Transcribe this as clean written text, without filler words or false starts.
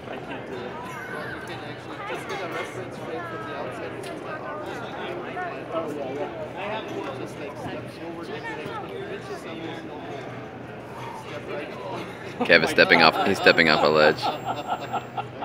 I can't do it. Well, you can actually just get a reference frame from the outside. This is my arm. Oh, yeah, yeah. Just like step forward maybe like 20 inches and then step right. Kevin's stepping off. He's stepping off a ledge.